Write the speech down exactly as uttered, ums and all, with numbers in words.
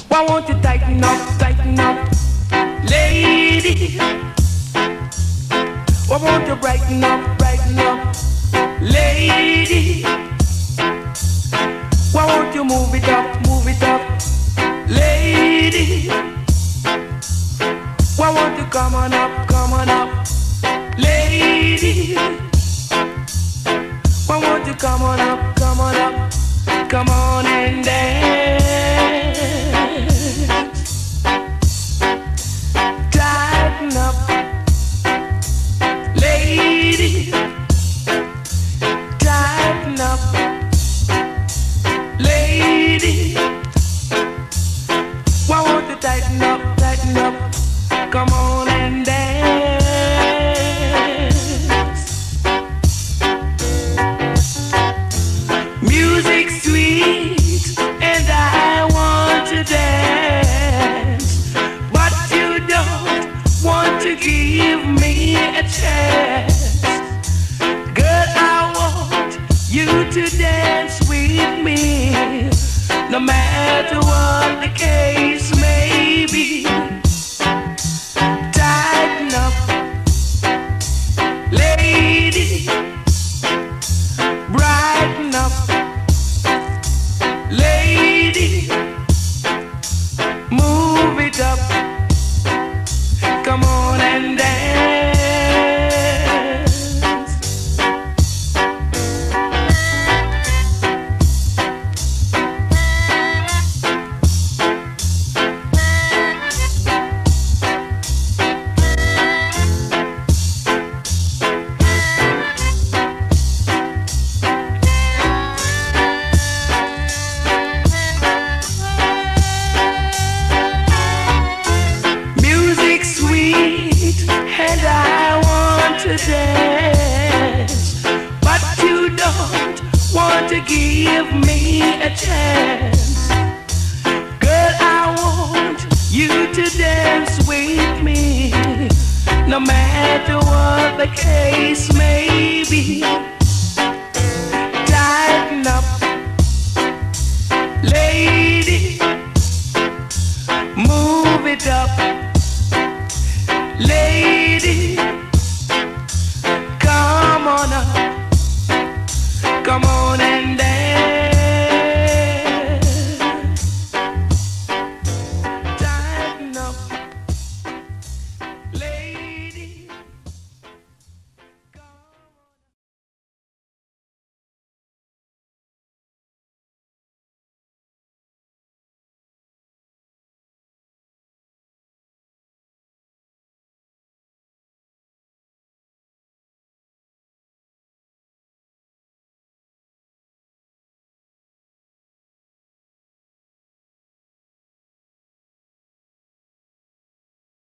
Why won't you tighten up, tighten up, lady? Why won't you brighten up, brighten up, lady? Why won't you move it up, move it up, lady? Why won't you come on up, come on up, lady? Why won't you come on up, come on up, come on and dance? Tighten up, lady. Tighten up, lady. Why won't you tighten up, tighten up? Come on and dance. Music sweet and I want to dance, but you don't want to give me a chance. Girl, I want you to dance with me, no matter what the case may be. Tighten up, lady. Brighten up, lady. Move it up. Come on and dance. Music sweet and I want to dance, but you don't want to give me a chance. Girl, I want you to dance with me, no matter what the case may be.